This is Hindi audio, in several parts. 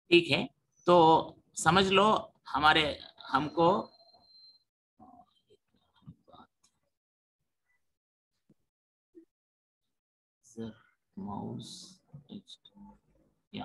ठीक है, तो समझ लो हमारे हमको माउस या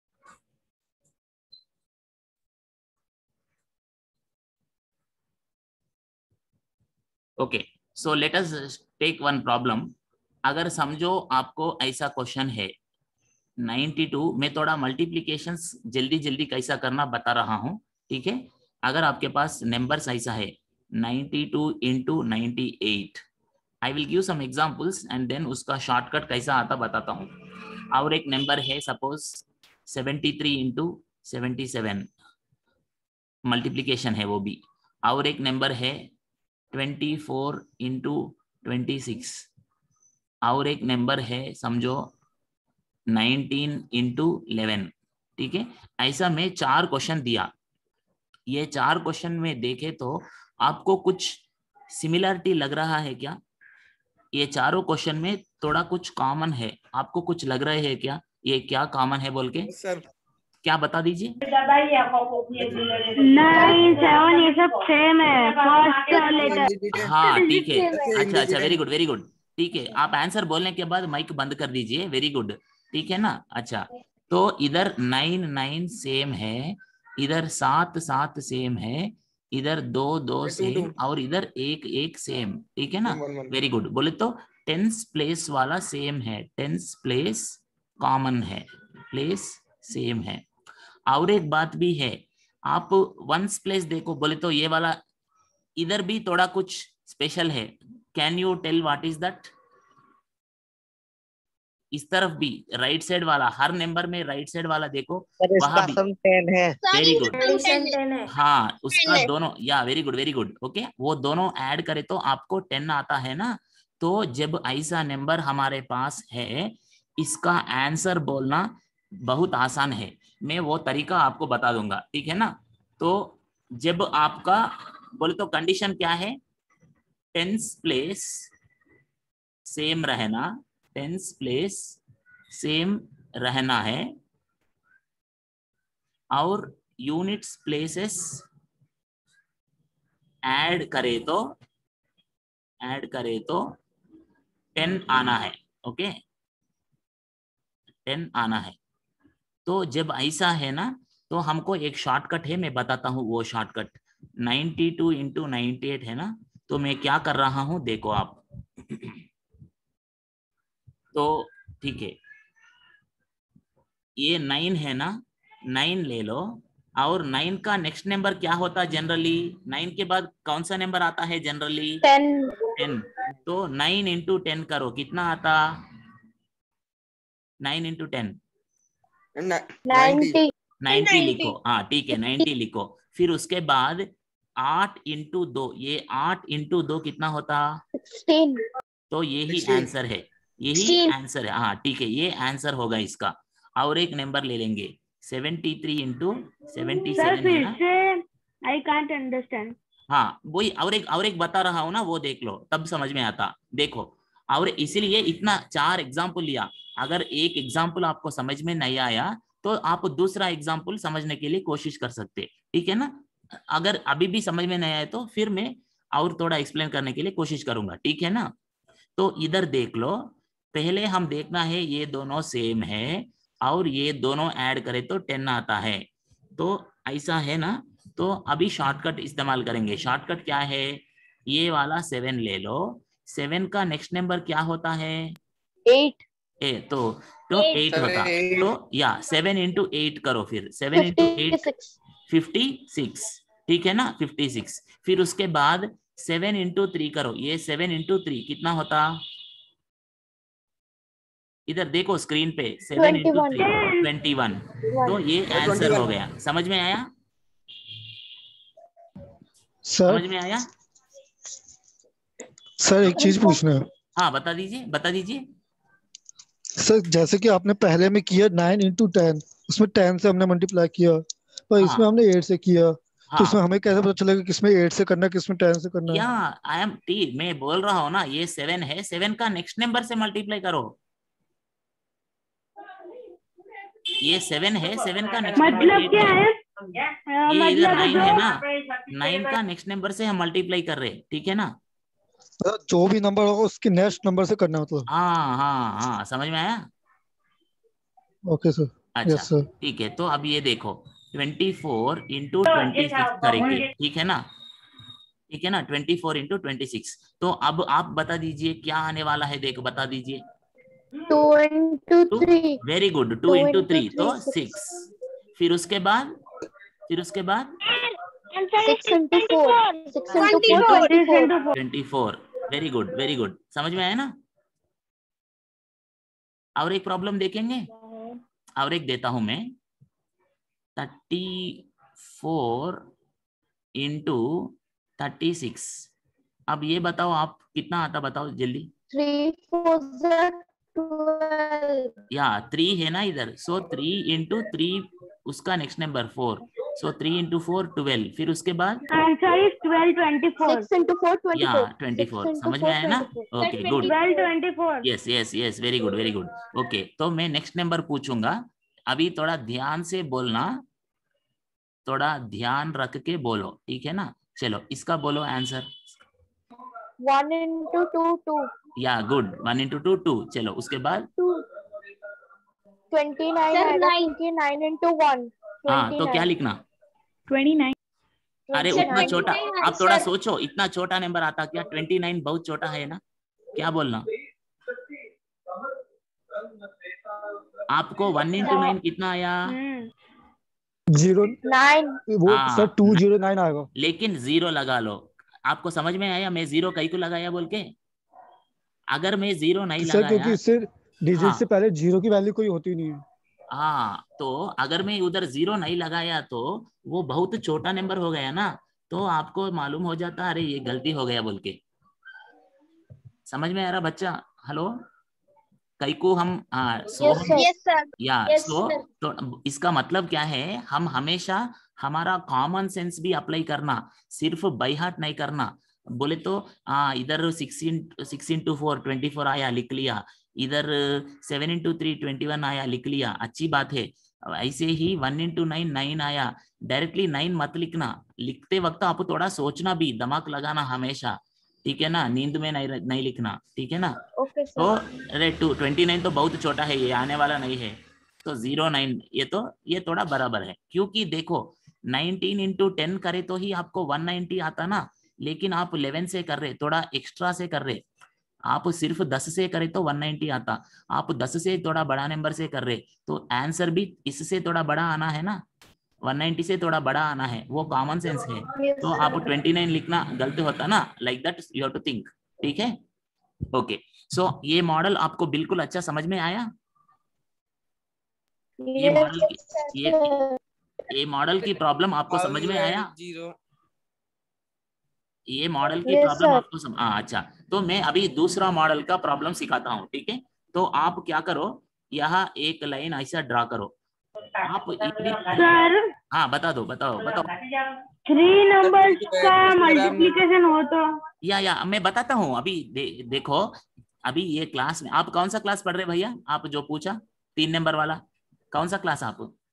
okay, so let us take one problem. अगर समझो आपको ऐसा क्वेश्चन है 92, मैं थोड़ा मल्टीप्लीकेशंस जल्दी जल्दी कैसा करना बता रहा हूँ, ठीक है। अगर आपके पास नंबर्स ऐसा है 92 into 98, I will give some examples and then उसका शॉर्टकट कैसा आता बताता हूँ। और एक नंबर है सपोज 73 इंटू 77, मल्टीप्लीकेशन है वो भी। और एक नंबर है 24 इंटू 26। और एक नंबर है समझो 19 इंटू 11, ठीक है। ऐसा मैं 4 क्वेश्चन दिया। ये 4 क्वेश्चन में देखे तो आपको कुछ सिमिलरिटी लग रहा है क्या? ये चारों क्वेश्चन में थोड़ा कुछ कॉमन है, आपको कुछ लग रहा है क्या? ये क्या कॉमन है बोल के सर क्या बता दीजिए। 9, 7 ये सब सेम है, फर्स्ट लेटर। हाँ ठीक है, अच्छा अच्छा, वेरी इंडिजिट गुड वेरी गुड। ठीक है, आप आंसर बोलने के बाद माइक बंद कर दीजिए, वेरी गुड, ठीक है ना। अच्छा, तो इधर 9 9 सेम है, इधर 7 7 सेम है, इधर 2 2 2 2 सेम, और इधर 1 1 सेम, ठीक है ना। 1 1 वेरी गुड। बोले तो टेंस प्लेस वाला सेम है, टेंस प्लेस कॉमन है, प्लेस सेम है। और एक बात भी है, आप वंस प्लेस देखो बोले तो ये वाला इधर भी थोड़ा कुछ स्पेशल है। Can you tell what is that? इस तरफ भी राइट साइड वाला, हर नंबर में राइट साइड वाला देखो, सर वहां इसका भी। सम 10 है। वेरी गुड, एडिशन 10 है। हाँ उसका दोनों, या very good very good, okay, वो दोनों ऐड करे तो आपको 10 आता है ना। तो जब ऐसा नंबर हमारे पास है, इसका आंसर बोलना बहुत आसान है, मैं वो तरीका आपको बता दूंगा, ठीक है ना। तो जब आपका बोले तो कंडीशन क्या है, टेंस प्लेस सेम रहना, टेंस प्लेस सेम रहना है, और यूनिट्स प्लेसेस ऐड करे तो 10 आना है, ओके, 10 आना है। तो जब ऐसा है ना, तो हमको एक शॉर्टकट है, मैं बताता हूँ वो शॉर्टकट। 92 इंटू 98 है ना, तो मैं क्या कर रहा हूँ देखो आप। तो ठीक है, ये 9 है ना, 9 ले लो, और 9 का नेक्स्ट नंबर क्या होता है जनरली? 9 के बाद कौन सा नंबर आता है जनरली? 10। तो 9 इंटू 10 करो, कितना आता? 9 इंटू 10 90 90 लिखो, हाँ ठीक है 90 लिखो। फिर उसके बाद 8 इंटू 2, ये 8 इंटू 2 कितना होता? 16। तो यही 16 आंसर है, यही आंसर है, हाँ ठीक है, ये आंसर होगा इसका। और एक नंबर ले लेंगे 73 इंटू 77 है ना। I can't understand. हाँ वही, और एक बता रहा हूँ ना, वो देख लो तब समझ में आता, देखो। और इसीलिए इतना 4 एग्जाम्पल लिया। अगर एक एग्जाम्पल आपको समझ में नहीं आया तो आप दूसरा एग्जाम्पल समझने के लिए कोशिश कर सकते, ठीक है ना। अगर अभी भी समझ में नहीं आया तो फिर मैं और थोड़ा एक्सप्लेन करने के लिए कोशिश करूंगा, ठीक है ना। तो इधर देख लो, पहले हम देखना है ये दोनों सेम है, और ये दोनों ऐड करें तो 10 आता है, तो ऐसा है ना। तो अभी शॉर्टकट इस्तेमाल करेंगे। शॉर्टकट क्या है? ये वाला 7 ले लो, 7 का नेक्स्ट नंबर क्या होता है? 8। तो 8 7 होता। 8 तो या 7 इंटू 8 करो, फिर 7 इंटू 8 56, ठीक है ना, 56। फिर उसके बाद 7 इंटू 3 करो, ये 7 इंटू 3 कितना होता? इधर देखो स्क्रीन पे, 7 इंटू 3 21। तो ये आंसर हो 21 गया, समझ में आया? सर समझ में आया? सर एक चीज पूछना है। हाँ बता दीजिए बता दीजिए। सर जैसे कि आपने पहले में किया 9 into 10, उसमें 10 से हमने मल्टीप्लाई किया, पर इसमें हाँ हमने 8 से किया, तो इसमें हाँ, हमें कैसे पता चलेगा किसमें 8 से करना है किसमें 10 से करना या है? आई एम टी, मैं बोल रहा हूँ ना, ये 7 है, 7 का नेक्स्ट नंबर से मल्टीप्लाई करो। ये 7 है, 7 का नेक्स्ट मतलब क्या है? ये इधर 9 है ना, मतलब 9 का नेक्स्ट नंबर से हम मल्टीप्लाई कर रहे हैं, ठीक है ना। जो भी नंबर होगा उसके नेक्स्ट नंबर से करना मतलब। हाँ हाँ हाँ, समझ में आया। Okay sir. अच्छा यस सर। ठीक है, तो अब ये देखो 24 इंटू 26 करेंगे, ठीक है ना, ठीक है ना, 24 इंटू 26। तो अब आप बता दीजिए क्या आने वाला है, देखो बता दीजिए। 2 into 3. Very good, 2 2 into into 3 तो 3, 6। फिर उसके बाद 6 into 4. 6 into 4, 24. 24। Very good, very good, समझ में आया ना। और एक प्रॉब्लम देखेंगे, और एक देता हूं मैं। 34 इंटू 36। अब ये बताओ आप कितना आता, बताओ जल्दी। 3 4 12. या 3 है ना इधर, सो 3 इंटू 3 उसका नेक्स्ट नंबर 4, सो 3 इंटू 4 12। फिर उसके बाद आंसर इज 12 24 6 into 4, या 24. 24। 6 into समझ में 4, आया ना। 24. Okay good, 12 24 yes yes yes, very good very good. Okay, तो मैं नेक्स्ट नंबर पूछूंगा, अभी थोड़ा ध्यान से बोलना, थोड़ा ध्यान रख के बोलो, ठीक है ना। चलो इसका बोलो आंसर। 1 into 2, 2. या गुड, 1 इंटू 2 2। चलो उसके बाद 2. 29 आएगा क्योंकि 9 into 1. हाँ, तो क्या 29. लिखना। 29 अरे 29. उतना छोटा, आप थोड़ा सोचो, इतना छोटा नंबर आता क्या। 29 बहुत छोटा है ना, क्या बोलना आपको। 1 इंटू 9 कितना आया। 9. वो सर हाँ 209 आएगा। लेकिन 0 लगा लो। आपको समझ में आया मैं 0 कहीं को लगाया बोल के। अगर मैं 0 नहीं सर क्योंकि लगाया, इससे डिजिट हाँ से पहले जीरो की वैल्यू कोई होती नहीं है। हाँ, तो अगर मैं उधर 0 नहीं लगाया तो वो बहुत छोटा नंबर हो गया ना, तो आपको मालूम हो जाता अरे ये गलती हो गया बोल के। समझ में आ रहा बच्चा। हेलो, कई को हम सो Yes, sir. Yes, sir. या Yes, सो, sir. तो इसका मतलब क्या है, हम हमेशा हमारा कॉमन सेंस भी अप्लाई करना, सिर्फ बाई हार्ट नहीं करना। बोले तो इधर 6 इंटू 4 24 आया लिख लिया, इधर 7 इंटू 3 21 आया लिख लिया, अच्छी बात है। ऐसे ही 1 इंटू 9 9 आया, डायरेक्टली 9 मत लिखना, लिखते वक्त आप थोड़ा सोचना भी, दिमाग लगाना हमेशा, ठीक है ना, नींद में नहीं लिखना, ठीक है ना। Okay, तो sir. अरे 29 तो बहुत छोटा है, ये आने वाला नहीं है, तो 09 ये तो ये थोड़ा बराबर है, क्योंकि देखो 19 इंटू 10 करे तो ही आपको 190 आता ना, लेकिन आप 11 से कर रहे, थोड़ा एक्स्ट्रा से कर रहे। आप सिर्फ 10 से करे तो 190 आता, आप 10 से थोड़ा बड़ा नंबर से कर रहे, तो आंसर भी इससे थोड़ा बड़ा आना है ना, 190 से थोड़ा बड़ा आना है, वो कॉमन सेंस है। Yes, तो sir. आप 29 लिखना गलत होता ना, like that you have to think, ठीक है। ओके, सो ये मॉडल आपको बिल्कुल अच्छा समझ में आया। ये Yes, मॉडल की sir. ये मॉडल की प्रॉब्लम आपको All समझ में right, आया। zero. ये मॉडल की Yes, प्रॉब्लम sir. आपको अच्छा, तो मैं अभी दूसरा मॉडल का प्रॉब्लम सिखाता हूँ, ठीक है। तो आप क्या करो, यहाँ एक लाइन ऐसा ड्रा करो, आप सर हाँ बताओ बताओ। 3 नंबर्स का मल्टीप्लिकेशन हो तो या मैं बताता हूँ अभी। देखो अभी ये क्लास में, आप कौन सा क्लास पढ़ रहे भैया, आप जो पूछा 3 नंबर वाला, कौन सा क्लास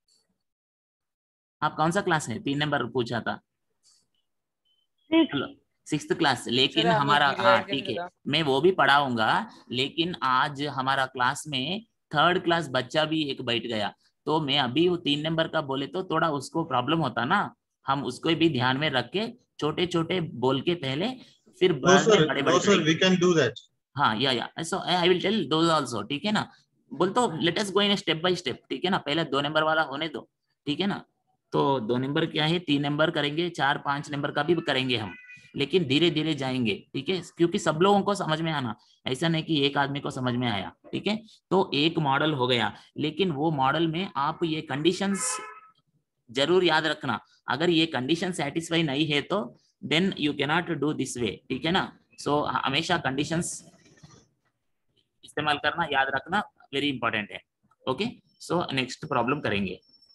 आप कौन सा क्लास है, 3 नंबर पूछा था। 6 हेलो, 6th क्लास, लेकिन सर आपने हमारा जीरो हाँ ऐड ठीक कैसे है, करा? मैं वो भी पढ़ाऊंगा, लेकिन आज हमारा क्लास में 3rd क्लास बच्चा भी एक बैठ गया, तो मैं अभी वो 3 नंबर का बोले तो थोड़ा उसको प्रॉब्लम होता ना, हम उसको भी ध्यान में रख के छोटे छोटे बोल के पहले, फिर No बाद में sir, बड़े no बड़े sir, we can do that. हाँ या so I will tell those also, ठीक है ना। बोल तो let us go in step by step, ठीक है ना, पहले 2 नंबर वाला होने दो, ठीक है ना। तो 2 नंबर क्या है, 3 नंबर करेंगे, 4 5 नंबर का भी करेंगे हम, लेकिन धीरे धीरे जाएंगे, ठीक है, क्योंकि सब लोगों को समझ में आना, ऐसा नहीं कि एक आदमी को समझ में आया, ठीक है। तो एक मॉडल हो गया, लेकिन वो मॉडल में आप ये कंडीशंस जरूर याद रखना, अगर ये कंडीशन सेटिस्फाई नहीं है तो then you can not do this way, ठीक है ना। सो हमेशा कंडीशंस इस्तेमाल करना याद रखना, वेरी इंपॉर्टेंट है। ओके, सो नेक्स्ट प्रॉब्लम करेंगे।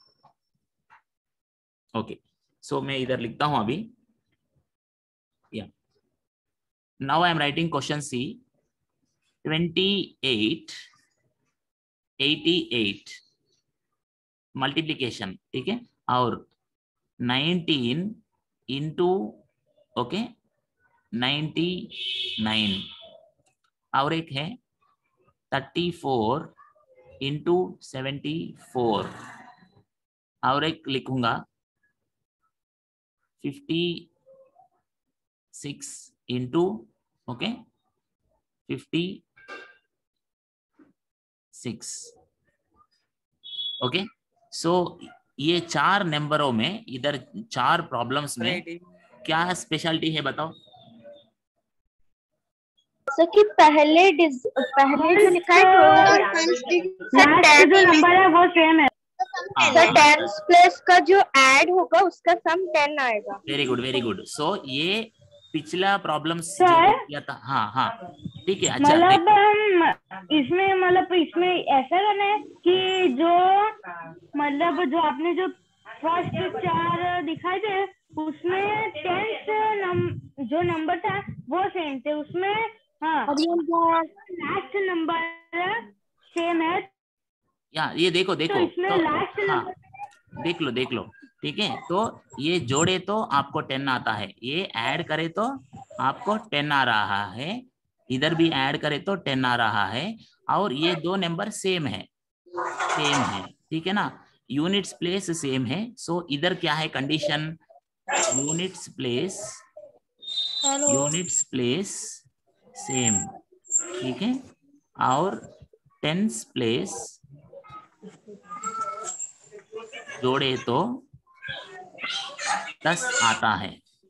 ओके, सो मैं इधर लिखता हूं अभी, या now I am writing question see 28 88 multiplication, ठीक है, और 19 इंटू ओके 99, और एक है 34 इंटू 74, और एक लिखूंगा 56 इंटू ओके 56, ओके। सो ये 4 नंबरों में, इधर 4 प्रॉब्लम्स में क्या स्पेशलिटी है बताओ। सर कि पहले जो लिखा है लास्ट जो नंबर है वो सेम है। सर टेंस प्लस का जो ऐड होगा उसका सम 10 आएगा। Very good, very good. So ये पिछला प्रॉब्लम्स जो सर किया था, हाँ हाँ ठीक है। अच्छा मतलब हम इसमें ऐसा करना है कि जो आपने जो फर्स्ट 4 दिखाए थे उसमें 10th जो नंबर था वो सेम थे उसमें। हाँ लास्ट नंबर सेम है। या ये देखो तो इसमें लास्ट हाँ नंबर देख लो ठीक है। तो ये जोड़े तो आपको 10 आता है, ये ऐड करे तो आपको 10 आ रहा है, इधर भी ऐड करे तो 10 आ रहा है, और ये 2 नंबर सेम है ठीक है ना। यूनिट्स प्लेस सेम है। सो इधर क्या है कंडीशन, यूनिट्स प्लेस सेम, ठीक है, और टेंस प्लेस जोड़े तो 10 आता है,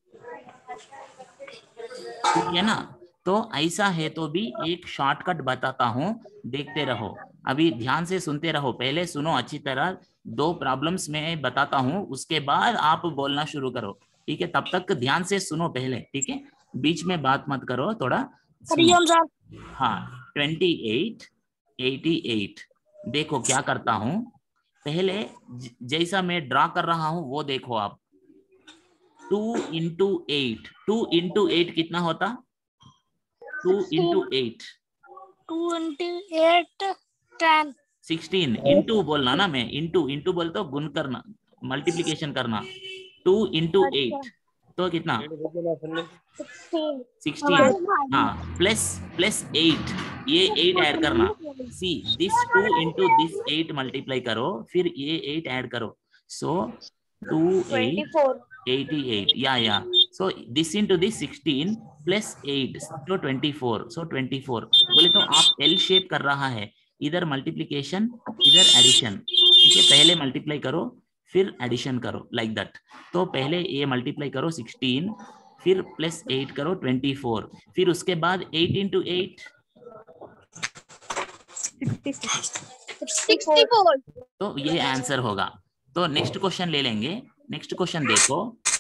ठीक है ना। तो ऐसा है तो भी एक शॉर्टकट बताता हूं, देखते रहो, अभी ध्यान से सुनते रहो, पहले सुनो अच्छी तरह। 2 प्रॉब्लम्स में बताता हूं, उसके बाद आप बोलना शुरू करो, ठीक है। तब तक ध्यान से सुनो पहले, ठीक है, बीच में बात मत करो, थोड़ा सुनो। हाँ 28 88, देखो क्या करता हूं, पहले जैसा मैं ड्रा कर रहा हूं वो देखो आप। 2 इंटू 8, 2 इंटू 8 कितना होता, 2 इंटू 8 10 16, इंटू बोलना ना, मैं इंटू बोलता हूँ, गुण करना, मल्टीप्लीकेशन करना। 2 इंटू 8 तो कितना 16, हाँ प्लस 8, ये 8 ऐड करना। See this 2 into this 8 multiply करो, फिर ये 8 ऐड करो। सो 2 8 88, या so this into this 16 plus 8 तो 24, सो 24 बोले तो आप एल शेप कर रहा है, इधर मल्टीप्लीकेशन इधर एडिशन, ठीक है। पहले मल्टीप्लाई करो फिर एडिशन करो, लाइक दैट। तो पहले ये मल्टीप्लाई करो 16, फिर प्लस 8 करो 24, फिर उसके बाद 8 इंटू 8 64। तो ये आंसर होगा। तो नेक्स्ट क्वेश्चन ले लेंगे। नेक्स्ट क्वेश्चन देखो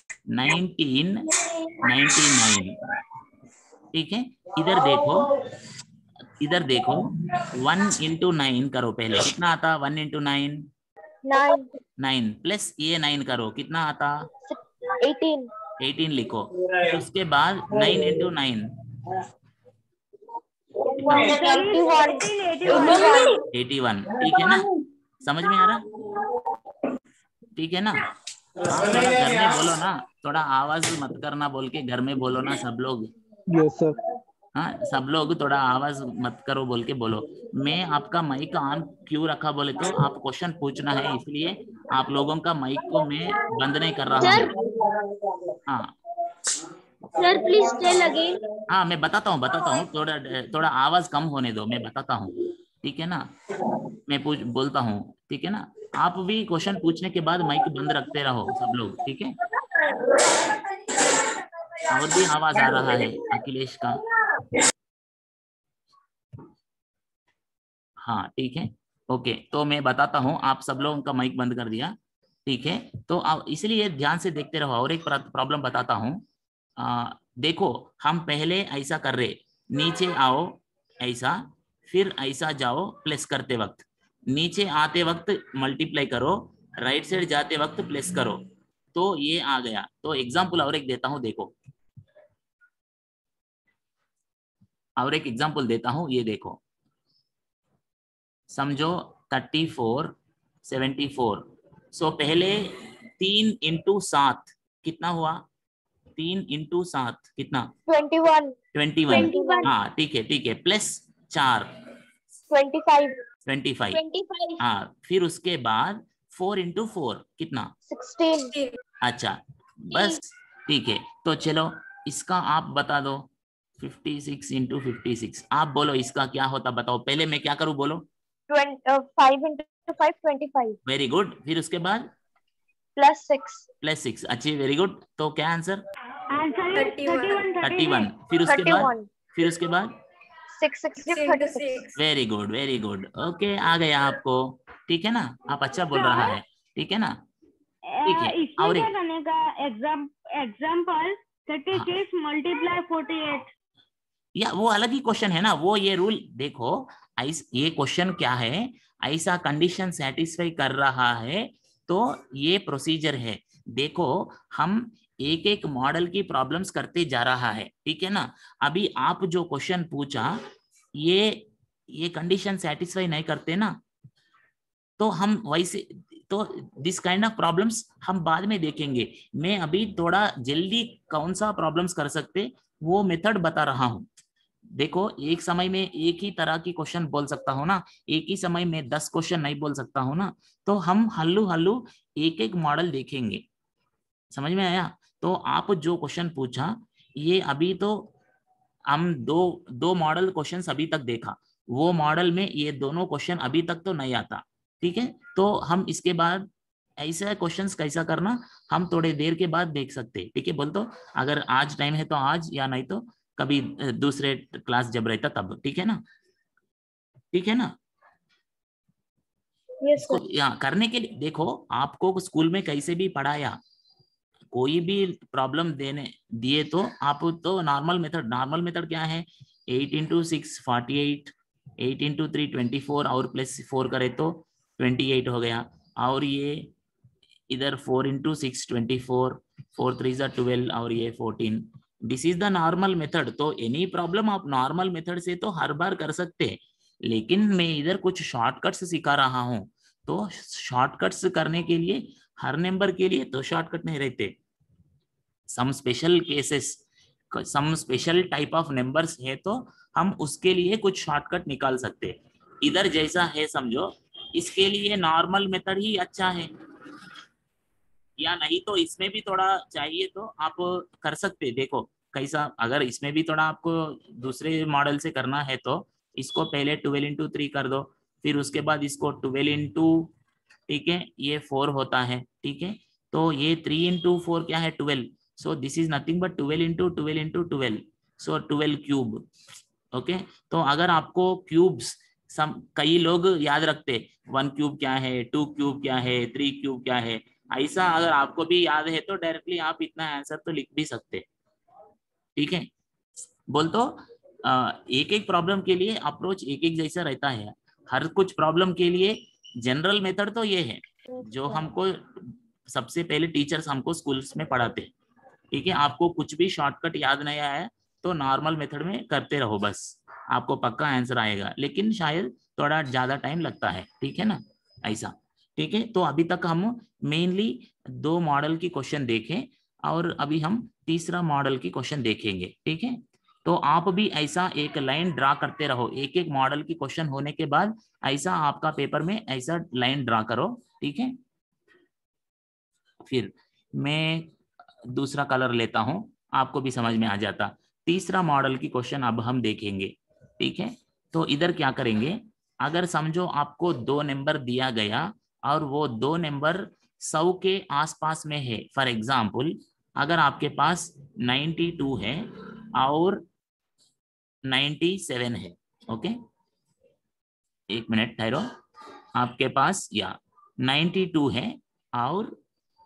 1999, ठीक है। इधर देखो 1 इंटू 9 करो, पहले कितना आता, 1 इंटू 9 9, प्लस ये 9 करो, कितना आता 18 लिखो, फिर उसके बाद 9 इंटू 9 81, ठीक है ना, समझ में आ रहा, ठीक है ना। हाँ थोड़ा घर में बोलो ना, थोड़ा आवाज मत करना बोल के घर में बोलो ना सब लोग। Yes sir. हाँ सब लोग थोड़ा आवाज मत करो बोल के बोलो। मैं आपका माइक ऑन क्यों रखा बोले तो आप क्वेश्चन पूछना है, इसलिए आप लोगों का माइक को मैं बंद नहीं कर रहा हूँ। हाँ सर प्लीज टेल अगेन। हाँ मैं बताता हूँ, थोड़ा थोड़ा आवाज कम होने दो, मैं बताता हूँ, ठीक है ना। मैं बोलता हूँ, ठीक है ना। आप भी क्वेश्चन पूछने के बाद माइक बंद रखते रहो सब लोग, ठीक है। और भी आवाज आ रहा है अखिलेश का, हाँ ठीक है, ओके। तो मैं बताता हूँ, आप सब लोगों का माइक बंद कर दिया, ठीक है। तो आप इसलिए ध्यान से देखते रहो। और एक प्रॉब्लम बताता हूँ, देखो हम पहले ऐसा कर रहे, नीचे आओ ऐसा, फिर ऐसा जाओ प्लस करते वक्त, नीचे आते वक्त मल्टीप्लाई करो, राइट साइड जाते वक्त प्लस करो, तो ये आ गया। तो एग्जाम्पल और एक देता हूँ, देखो और एक एग्जाम्पल देता हूँ, ये देखो समझो 34 74, सो पहले 3 इंटू 7 कितना हुआ? 3 इंटू 7 कितना? 21 21। हाँ ठीक है, प्लस 4 25। हाँ, फिर उसके बाद 4 इंटू 4 कितना? 16। अच्छा, बस ठीक है। तो चलो इसका आप बता दो। 56 इंटू 56 आप बोलो इसका क्या होता बताओ। पहले मैं क्या करूं बोलो? 5 into 5 25 वेरी गुड। फिर उसके बाद plus 6 +6। अच्छी, वेरी गुड। तो क्या आंसर? आंसर 31 31। फिर उसके बाद 31 6 36 very good, very good. Okay, आ गया आपको। ठीक है ना, आप अच्छा बोल रहा है। ठीक है ना, ठीक है। इसमें और क्या एक करने का? Example 36 multiply 48। या वो अलग ही क्वेश्चन है ना वो। ये रूल देखो, ये क्वेश्चन क्या है, ऐसा कंडीशन सेटिस्फाई कर रहा है तो ये प्रोसीजर है। देखो, हम एक एक मॉडल की प्रॉब्लम्स करते जा रहा है। ठीक है ना, अभी आप जो क्वेश्चन पूछा ये कंडीशन सेटिस्फाई नहीं करते ना, तो हम वैसे तो दिस काइंड ऑफ प्रॉब्लम्स हम बाद में देखेंगे। मैं अभी थोड़ा जल्दी कौन सा प्रॉब्लम्स कर सकते वो मेथड बता रहा हूँ। देखो, एक समय में एक ही तरह की क्वेश्चन बोल सकता हूँ ना, एक ही समय में 10 क्वेश्चन नहीं बोल सकता हूँ ना, तो हम हल्लू हल्लू एक एक मॉडल देखेंगे। समझ में आया? तो आप जो क्वेश्चन पूछा ये अभी तो हम दो मॉडल क्वेश्चंस अभी तक देखा, वो मॉडल में ये दोनों क्वेश्चन अभी तक तो नहीं आता। ठीक है, तो हम इसके बाद ऐसे क्वेश्चंस कैसा करना हम थोड़े देर के बाद देख सकते हैं। ठीक है, बोल तो अगर आज टाइम है तो आज, या नहीं तो कभी दूसरे क्लास जब रहता तब। ठीक है ना, ठीक है ना। yes इसको यहाँ करने के लिए देखो, आपको स्कूल में कैसे भी पढ़ाया, कोई भी प्रॉब्लम देने दिए तो आप तो नॉर्मल मेथड क्या है? 8 इंटू 6 48, 8 इंटू 3 24 और +4 करे तो 28 हो गया। और ये इधर 4 इंटू 6 24, 4 3 12 और ये 14। This is the normal method. तो एनी प्रॉब्लम आप नॉर्मल मेथड से तो हर बार कर सकते हैं, लेकिन मैं इधर कुछ शॉर्टकट्स सिखा रहा हूँ। तो शॉर्टकट्स करने के लिए हर नंबर के लिए तो शॉर्टकट नहीं रहते। Some special cases, some special type of numbers है तो हम उसके लिए कुछ शॉर्टकट निकाल सकते हैं। इधर जैसा है समझो, इसके लिए नॉर्मल मेथड ही अच्छा है, या नहीं तो इसमें भी थोड़ा चाहिए तो आप कर सकते हैं। देखो कैसा, अगर इसमें भी थोड़ा आपको दूसरे मॉडल से करना है तो इसको पहले 12 इंटू 3 कर दो, फिर उसके बाद इसको 12 इंटू, ठीक है, ये 4 होता है। ठीक है, तो ये 3 इंटू 4 क्या है? 12। So this is nothing but 12 into 12 into 12, so 12 cube. Okay, तो अगर आपको क्यूब्स कई लोग याद रखते, 1 क्यूब क्या है, 2 क्यूब क्या है, 3 क्यूब क्या है, ऐसा अगर आपको भी याद है तो डायरेक्टली आप इतना आंसर तो लिख भी सकते। ठीक है, बोल तो एक एक प्रॉब्लम के लिए अप्रोच एक एक जैसा रहता है। हर कुछ प्रॉब्लम के लिए जनरल मेथड तो ये है जो हमको सबसे पहले टीचर्स हमको स्कूल्स में पढ़ाते हैं। ठीक है, आपको कुछ भी शॉर्टकट याद नहीं आया तो नॉर्मल मेथड में करते रहो, बस आपको पक्का आंसर आएगा, लेकिन शायद थोड़ा ज्यादा टाइम लगता है। ठीक है ना, ऐसा। ठीक है, तो अभी तक हम मेनली 2 मॉडल की क्वेश्चन देखें और अभी हम तीसरा मॉडल की क्वेश्चन देखेंगे। ठीक है, तो आप भी ऐसा एक लाइन ड्रा करते रहो, एक एक मॉडल की क्वेश्चन होने के बाद ऐसा आपका पेपर में ऐसा लाइन ड्रा करो। ठीक है, फिर मैं दूसरा कलर लेता हूं, आपको भी समझ में आ जाता। तीसरा मॉडल की क्वेश्चन अब हम देखेंगे। ठीक है, तो इधर क्या करेंगे, अगर समझो आपको 2 नंबर दिया गया और वो 2 नंबर 100 के आसपास में है। फॉर एग्जाम्पल, अगर आपके पास 92 है और 97 है। ओके, एक मिनट ठहरो, आपके पास या 92 है और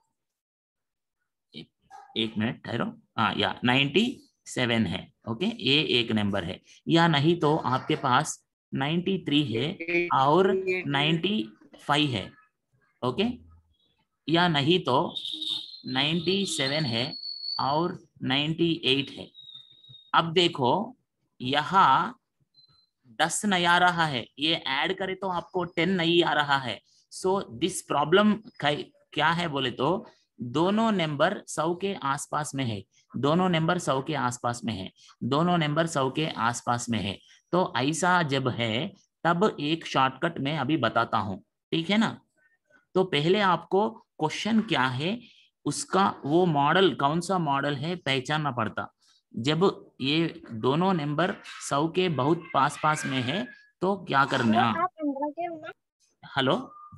एक मिनट ठहरो, हाँ, या 97 है। ओके, ये एक नंबर है। या नहीं तो आपके पास 93 है और 95 है। ओके, या नहीं तो 97 है और 98 है। अब देखो, यहाँ 10 नहीं आ रहा है, ये ऐड करे तो आपको 10 नहीं आ रहा है। सो दिस प्रॉब्लम क्या है बोले तो दोनों नंबर 100 के आसपास में है, दोनों नंबर 100 के आसपास में है, दोनों नंबर 100 के आसपास में है। तो ऐसा जब है तब एक शॉर्टकट मैं अभी बताता हूं, ठीक है ना। तो पहले आपको क्वेश्चन क्या है उसका वो मॉडल कौन सा मॉडल है पहचानना पड़ता। जब ये दोनों नंबर 100 के बहुत पास पास में है तो क्या करना। आप अंदर के हो ना? हेलो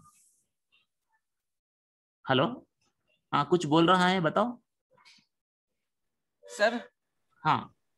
हेलो, हाँ कुछ बोल रहा है बताओ। सर हाँ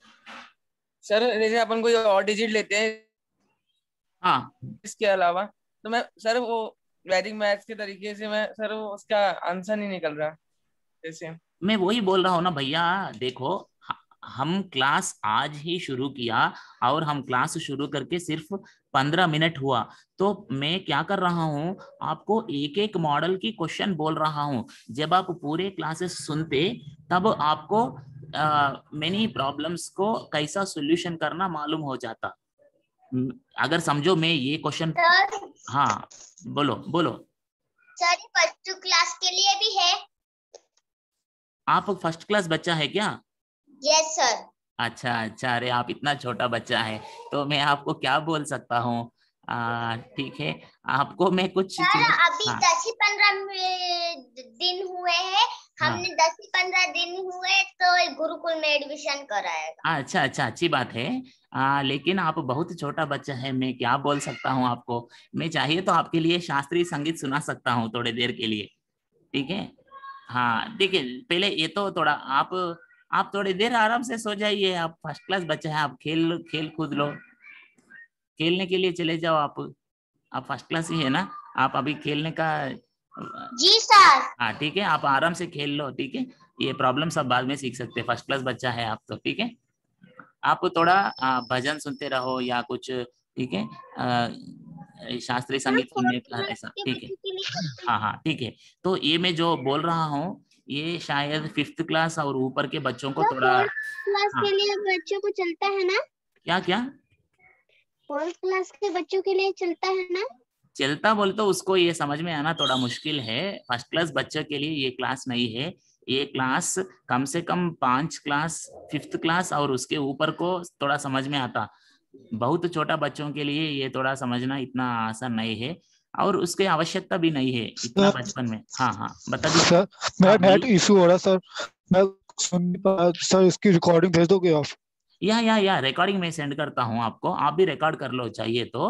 सर जैसे अपन कोई और डिजिट लेते हैं हाँ इसके अलावा, तो मैं सर वो वैदिक मैथ्स के तरीके से मैं सर वो उसका आंसर नहीं निकल रहा जैसे। मैं वही बोल रहा हूँ ना भैया, देखो हम क्लास आज ही शुरू किया और हम क्लास शुरू करके सिर्फ 15 मिनट हुआ। तो मैं क्या कर रहा हूँ आपको एक एक मॉडल की क्वेश्चन बोल रहा हूँ। जब आप पूरे क्लासेस सुनते तब आपको मेनी प्रॉब्लम्स को कैसा सॉल्यूशन करना मालूम हो जाता। अगर समझो मैं ये क्वेश्चन, सर हाँ बोलो बोलो। सर फर्स्ट क्लास के लिए भी है? आप फर्स्ट क्लास बच्चा है क्या? Yes sir. अच्छा अच्छा, अरे आप इतना छोटा बच्चा है तो मैं आपको क्या बोल सकता हूँ। ठीक है, आपको मैं कुछ सर चीज, अभी हाँ 10 ही 15 दिन हुए हैं, हाँ हमने 10 ही 15 दिन हुए तो गुरुकुल में एडमिशन कराएगा। अच्छा अच्छा, अच्छी बात है। लेकिन आप बहुत छोटा बच्चा है, मैं क्या बोल सकता हूँ आपको। मैं चाहिए तो आपके लिए शास्त्रीय संगीत सुना सकता हूँ थोड़ी देर के लिए, ठीक है। हाँ देखिए पहले ये तो थोड़ा आप थोड़ी देर आराम से सो जाइए। आप फर्स्ट क्लास बच्चा है, आप खेल खेल कूद लो, खेलने के लिए चले जाओ। आप फर्स्ट क्लास ही है ना, आप अभी खेलने का, जी सर। हाँ ठीक है, आप आराम से खेल लो, ठीक है। ये प्रॉब्लम सब बाद में सीख सकते हैं, फर्स्ट क्लास बच्चा है आप तो, ठीक है। आप थोड़ा भजन सुनते रहो या कुछ, ठीक है, शास्त्रीय संगीत सुनने का ऐसा, ठीक है। हाँ हाँ ठीक है। तो ये मैं जो बोल रहा हूँ ये शायद 5th क्लास और ऊपर के बच्चों को थोड़ा, फोर्थ क्लास हाँ के लिए बच्चों को चलता है ना? क्या क्या फोर्थ क्लास के बच्चों के लिए चलता है ना? चलता बोल तो उसको ये समझ में आना थोड़ा मुश्किल है। फर्स्ट क्लास बच्चे के लिए ये क्लास नहीं है। ये क्लास कम से कम 5 क्लास 5th क्लास और उसके ऊपर को थोड़ा समझ में आता। बहुत छोटा बच्चों के लिए ये थोड़ा समझना इतना आसान नहीं है और उसकी आवश्यकता भी नहीं है इतना सर बचपन में। हाँ हाँ बता दीजिए। सर मेरा हाँ नेट बोलिए। इशू हो रहा है सर, मैं सुन नहीं पा रहा। सर इसकी रिकॉर्डिंग भेज दोगे आप? या रिकॉर्डिंग में सेंड करता हूँ आपको, आप भी रिकॉर्ड कर लो चाहिए तो,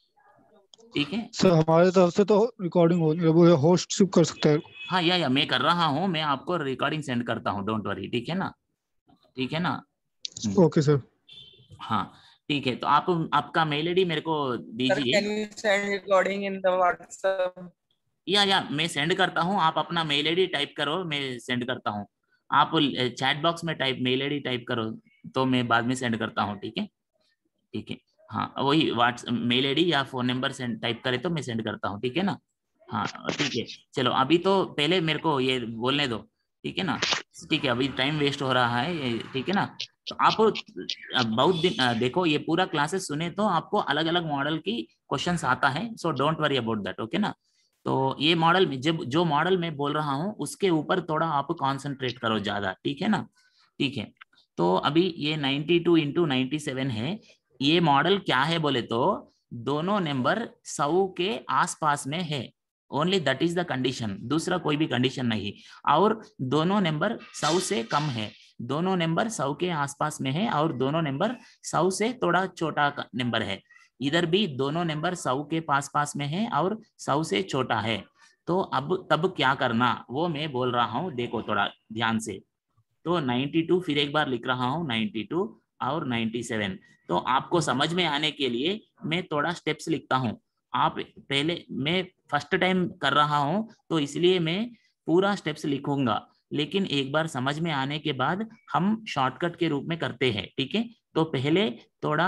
ठीक है। सर हमारे तरफ से तो रिकॉर्डिंग हो नहीं रही, वो होस्ट सिर्फ कर सकता है। हाँ या मैं कर रहा हूँ, मैं आपको रिकॉर्डिंग सेंड करता हूँ, डोंट वरी, ठीक है ना, ठीक है ना। Okay sir. हाँ ठीक है, तो आप आपका मेल आईडी मेरे को सर दीजिए। Can you send recording in the WhatsApp? या मैं सेंड करता हूँ, आप अपना मेल आईडी टाइप करो, मैं सेंड करता हूँ। आप चैट बॉक्स में टाइप मेल आईडी टाइप करो तो मैं बाद में सेंड करता हूँ, ठीक है, ठीक है। हाँ वही व्हाट्स मेल आईडी या फोन नंबर सेंड टाइप करे तो मैं सेंड करता हूँ, ठीक है ना। हाँ ठीक है, चलो अभी तो पहले मेरे को ये बोलने दो, ठीक है ना। ठीक है, अभी टाइम वेस्ट हो रहा है ये, ठीक है ना। तो आप बहुत दिन देखो ये पूरा क्लासेस सुने तो आपको अलग अलग मॉडल की क्वेश्चंस आता है, so don't worry about that, okay ना। तो ये मॉडल जब जो मॉडल मैं बोल रहा हूँ उसके ऊपर थोड़ा आप कॉन्सेंट्रेट करो ज्यादा, ठीक है ना, ठीक है। तो अभी ये 92 इंटू 97 है। ये मॉडल क्या है बोले तो दोनों नंबर 100 के आसपास में है, only that is the condition, दूसरा कोई भी कंडीशन नहीं। और दोनों नंबर 100 से कम है, दोनों नंबर 100 के आसपास में है और दोनों नंबर 100 से थोड़ा छोटा नंबर है। इधर भी दोनों नंबर 100 के पास पास में है और 100 से छोटा है। तो अब तब क्या करना वो मैं बोल रहा हूँ, देखो थोड़ा ध्यान से। तो 92 फिर एक बार लिख रहा हूँ, 92 और 97। तो आपको समझ में आने के लिए मैं थोड़ा स्टेप्स लिखता हूँ। आप पहले, मैं फर्स्ट टाइम कर रहा हूँ तो इसलिए मैं पूरा स्टेप्स लिखूंगा, लेकिन एक बार समझ में आने के बाद हम शॉर्टकट के रूप में करते हैं, ठीक है। तो पहले थोड़ा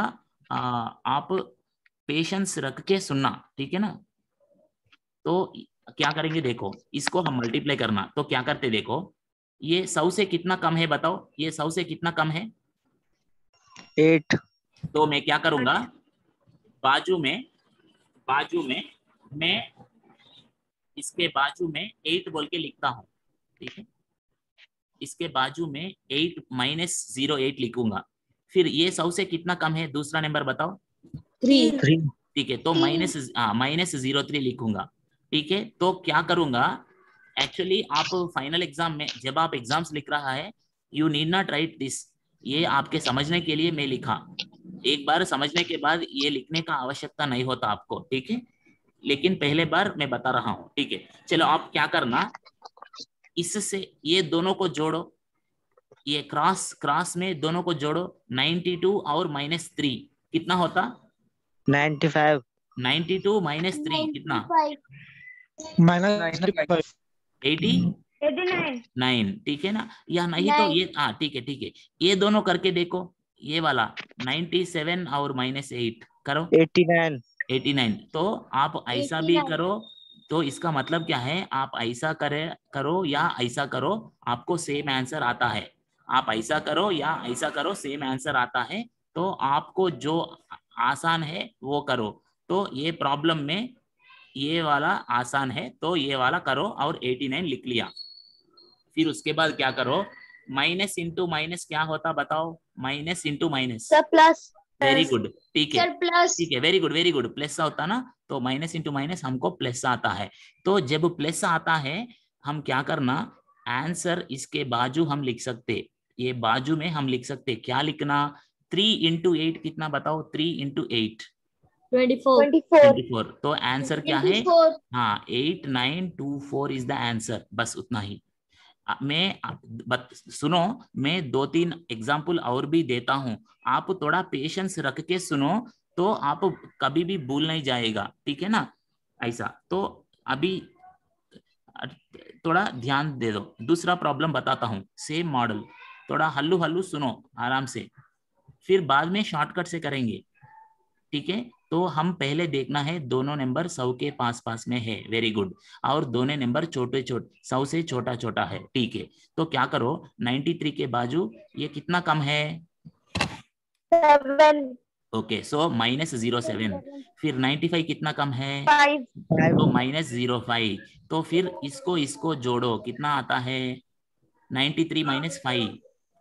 आप पेशेंस रख के सुनना, ठीक है ना। तो क्या करेंगे देखो, इसको हम मल्टीप्लाई करना तो क्या करते देखो, ये 100 से कितना कम है बताओ, ये 100 से कितना कम है। 8। तो मैं क्या करूंगा, बाजू में मैं इसके बाजू में 8 बोल के लिखता हूँ, ठीक है। इसके बाजू में 8 माइनस 08 लिखूंगा। फिर ये 100 से कितना कम है, दूसरा नंबर बताओ। 3 ठीक है, तो माइनस 03 लिखूंगा, ठीक है। तो क्या करूंगा, एक्चुअली आप फाइनल एग्जाम में जब आप एग्जाम्स लिख रहा है, you need not write this, ये आपके समझने के लिए मैं लिखा, एक बार समझने के बाद ये लिखने का आवश्यकता नहीं होता आपको, ठीक है, लेकिन पहले बार मैं बता रहा हूँ, ठीक है। चलो आप क्या करना, इससे ये दोनों को जोड़ो, ये क्रॉस में दोनों को जोड़ो, 92 और -3 कितना होता, 95 92 -3 कितना, -95 89, ठीक है ना, या नहीं तो ये, हाँ ठीक है ठीक है, ये दोनों करके देखो, ये वाला 97 और -8 करो 89। तो आप ऐसा भी करो, तो इसका मतलब क्या है, आप ऐसा करो या ऐसा करो, आपको सेम आंसर आता है, आप ऐसा करो या ऐसा करो, सेम आंसर आता है। तो आपको जो आसान है वो करो। तो ये प्रॉब्लम में ये वाला आसान है, तो ये वाला करो और 89 लिख लिया। फिर उसके बाद क्या करो, माइनस इंटू माइनस क्या होता बताओ, minus into minus plus, very good, ठीक है प्लस, ठीक है, वेरी गुड, प्लस होता ना, तो माइनस इंटू माइनस हमको प्लस आता है। तो जब प्लस आता है, हम क्या करना, आंसर इसके बाजू हम लिख सकते, ये बाजू में हम लिख सकते, क्या लिखना, 3 × 8 कितना बताओ, 3 × 8 24। तो आंसर क्या है, हाँ 8924 इज द आंसर, बस उतना ही। सुनो, मैं 2-3 एग्जाम्पल और भी देता हूं, आप थोड़ा पेशेंस रख के सुनो, तो आप कभी भी भूल नहीं जाएगा, ठीक है ना, ऐसा। तो अभी थोड़ा ध्यान दे दो, दूसरा प्रॉब्लम बताता हूं, सेम मॉडल, थोड़ा हल्लू हल्लू सुनो आराम से, फिर बाद में शॉर्टकट से करेंगे, ठीक है। तो हम पहले देखना है, दोनों नंबर 100 के पास है, वेरी गुड, और दोनों नंबर छोटे 100 से छोटा है, ठीक है। तो क्या करो, 93 के बाजू ये कितना कम है, 7 ओके, सो -07। फिर 95 कितना कम है, 5 तो -05। तो फिर इसको जोड़ो, कितना आता है, 93 - 5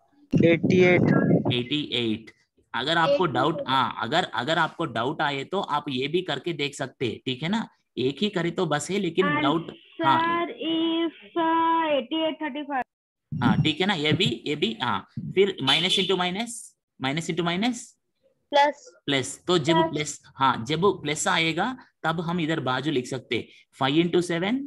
88। अगर आपको डाउट, हाँ अगर आपको डाउट आए तो आप ये भी करके देख सकते हैं, ठीक है ना, एक ही करे तो बस है, लेकिन डाउट, हाँ सर इफ 8835, हाँ ठीक है ना, ये भी हाँ। फिर माइनस इंटू माइनस प्लस, तो जब प्लस, हाँ जब प्लस आएगा तब हम इधर बाजू लिख सकते, 5 × 7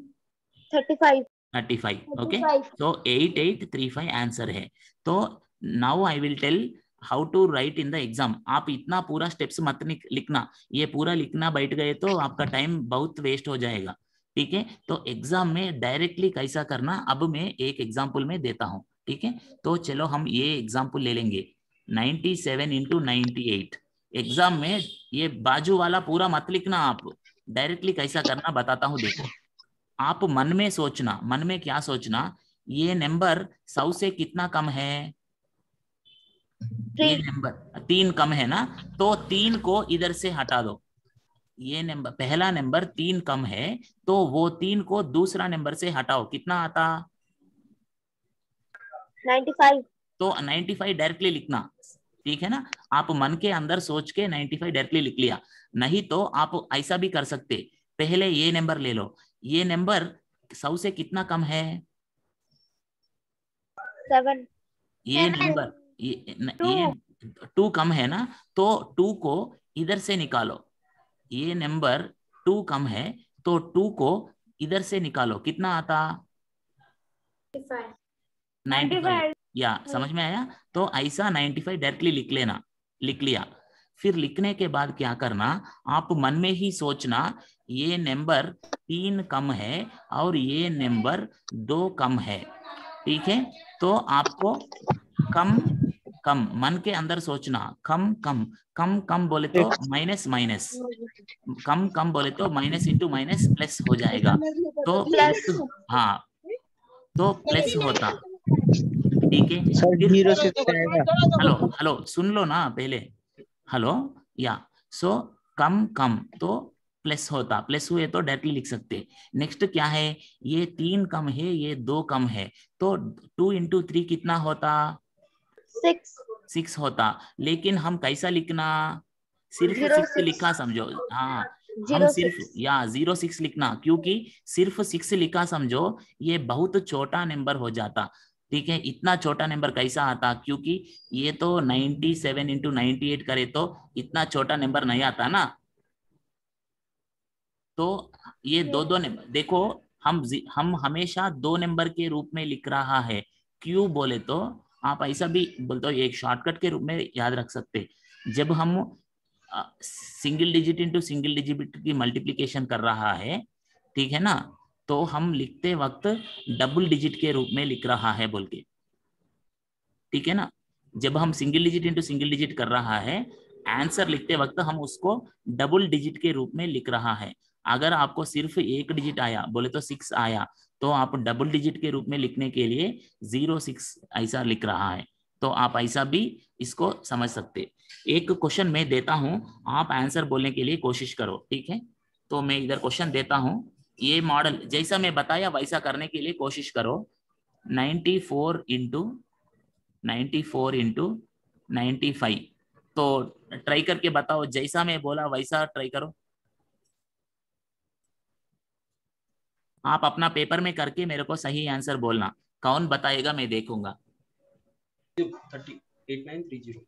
35, ओके। तो 8835 आंसर है। तो now I will tell how to write in the exam. आप इतना पूरा स्टेप्स मत लिखना, ये पूरा लिखना बैठ गए तो आपका टाइम बहुत वेस्ट हो जाएगा, ठीक है। तो एग्जाम में डायरेक्टली कैसा करना, अब मैं एक एग्जाम्पल में देता हूँ, ठीक है। तो चलो हम ये एग्जाम्पल ले लेंगे, 97 × 98। एग्जाम में ये बाजू वाला पूरा मत लिखना, आप डायरेक्टली कैसा करना बताता हूँ, देखो। आप मन में सोचना, मन में क्या सोचना, ये नंबर 100 से कितना कम है, ये नंबर 3 कम है ना, तो 3 को इधर से हटा दो, ये नंबर पहला नंबर 3 कम है, तो वो 3 को दूसरा नंबर से हटाओ, कितना आता, 95। तो 95 डायरेक्टली लिखना, ठीक है ना। आप मन के अंदर सोच के 95 डायरेक्टली लिख लिया, नहीं तो आप ऐसा भी कर सकते, पहले ये नंबर ले लो, ये नंबर 100 से कितना कम है, 7 ये नंबर ये 2 कम है ना, तो 2 को इधर से निकालो, ये नंबर 2 कम है, तो 2 को इधर से निकालो, कितना आता, 95। या समझ में आया, तो ऐसा 95 डायरेक्टली लिख लिया। फिर लिखने के बाद क्या करना, आप मन में ही सोचना, ये नंबर 3 कम है और ये नंबर 2 कम है, ठीक है। तो आपको कम कम मन के अंदर सोचना, कम बोले तो माइनस, कम बोले तो माइनस इंटू माइनस प्लस हो जाएगा, तो प्लस, हाँ तो प्लस होता, ठीक है। हेलो सुन लो ना पहले, हेलो, या सो कम तो प्लस होता, प्लस हुए तो डायरेक्टली लिख सकते। नेक्स्ट क्या है, ये 3 कम है, ये 2 कम है, तो 2 into 3 कितना होता, 6 होता। लेकिन हम कैसा लिखना, सिर्फ 6 लिखा समझो। हाँ, हम सिर्फ 06 लिखना, क्योंकि सिर्फ 6 लिखा समझो ये बहुत छोटा नंबर हो जाता। ठीक है, इतना छोटा नंबर कैसा आता, क्योंकि ये तो 97 into 98 करे तो इतना छोटा नंबर नहीं आता ना। तो ये दो नंबर देखो, हम हमेशा 2 नंबर के रूप में लिख रहा है। क्यों बोले तो आप ऐसा भी बोलते हो, एक शॉर्टकट के रूप में याद रख सकते। जब हम single digit into single digit की मल्टीप्लिकेशन कर रहा है, ठीक है ना, तो हम लिखते वक्त डबल डिजिट के रूप में लिख रहा है बोल के, ठीक है ना। जब हम single digit into single digit कर रहा है, आंसर लिखते वक्त हम उसको डबल डिजिट के रूप में लिख रहा है। अगर आपको सिर्फ एक डिजिट आया बोले तो 6 आया, तो आप डबल डिजिट के रूप में लिखने के लिए 06 ऐसा लिख रहा है। तो आप ऐसा भी इसको समझ सकते। एक क्वेश्चन मैं देता हूं, आप आंसर बोलने के लिए कोशिश करो, ठीक है। तो मैं इधर क्वेश्चन देता हूं, ये मॉडल जैसा मैं बताया वैसा करने के लिए कोशिश करो। 94 into 95, तो ट्राई करके बताओ, जैसा मैं बोला वैसा ट्राई करो। आप अपना पेपर में करके मेरे को सही आंसर बोलना, कौन बताएगा मैं देखूंगा। 8930